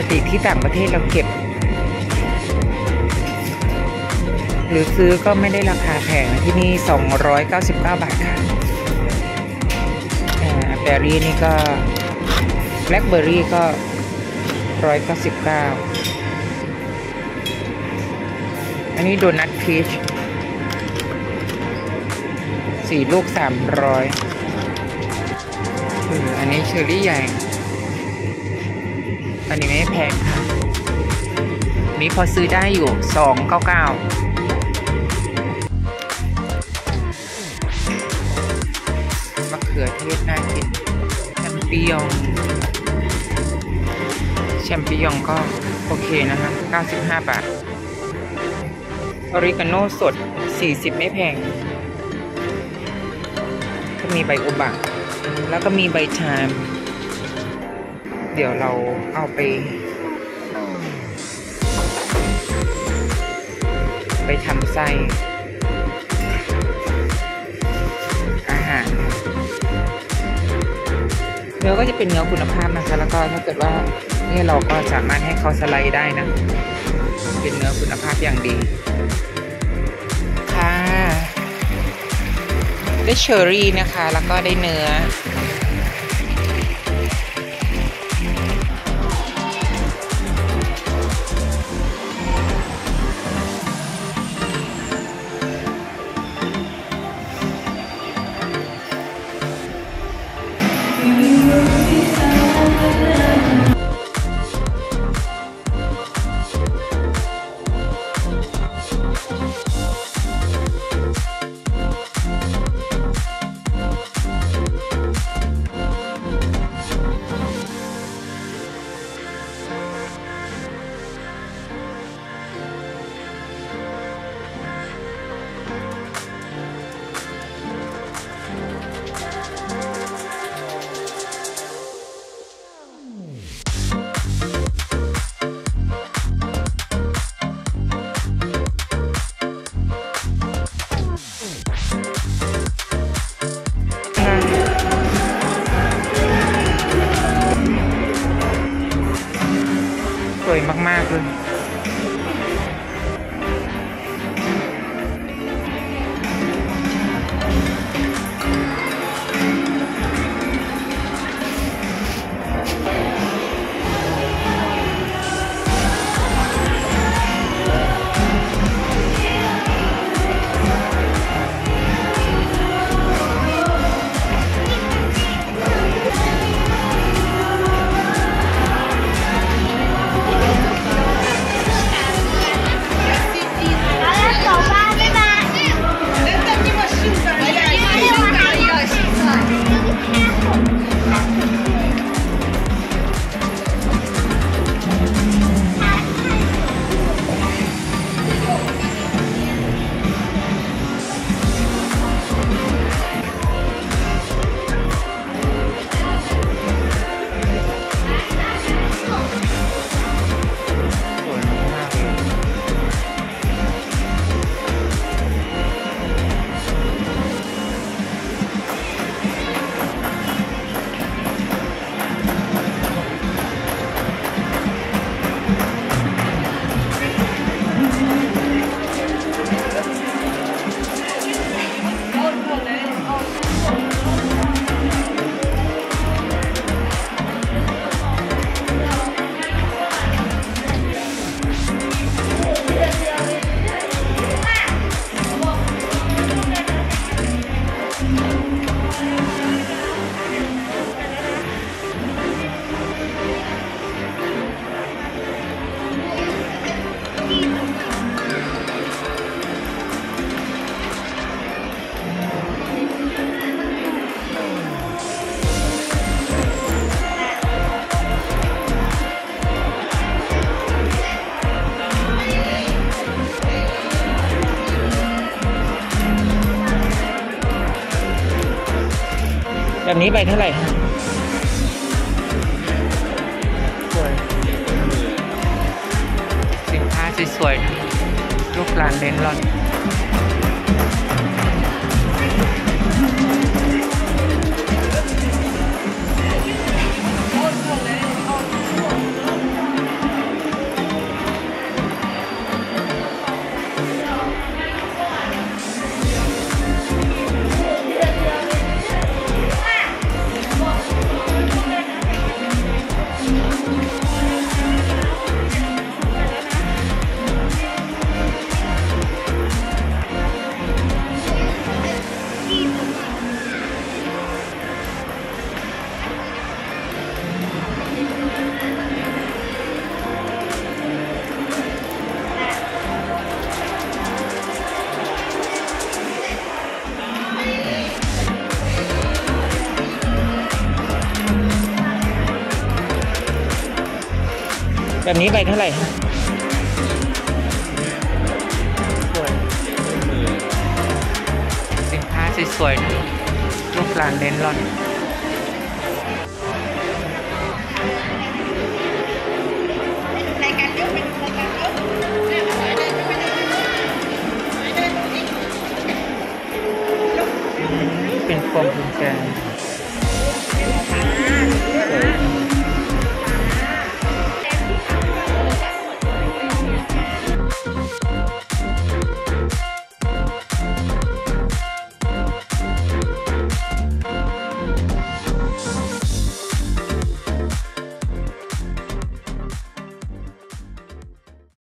ติที่ต่างประเทศเราเก็บหรือซื้อก็ไม่ได้ราคาแพงที่นี่299 บาทค่ะแบร์รี่นี่ก็แบล็คเบอร์รี่ก็199อันนี้โดนัทพีช4 ลูก300อันนี้เชอร์รี่ใหญ่อันนี้ไม่แพงค่ะนี้พอซื้อได้อยู่299มะเขือเทศน่ากินแชมปิญองก็โอเคนะคะ95 บาทออริกาโนสด40ไม่แพงก็มีใบโอบะแล้วก็มีใบชามเดี๋ยวเราเอาไปทำไส้อาหารเนื้อก็จะเป็นเนื้อคุณภาพนะคะแล้วก็ถ้าเกิดว่านี่เราก็สามารถให้เขาสไลด์ได้นะเป็นเนื้อคุณภาพอย่างดีค่ะได้เชอร์รี่นะคะแล้วก็ได้เนื้อสวยมากๆเลยแบบนี้ใบเท่าไหร่สวยสินค้าสวยๆรูปร้านเลนลอนแบบนี้ใบเท่าไหร่ฮะสวยสินค้าสวยๆนะลูกหลานเน้นรอนเป็นพวงกุญแจ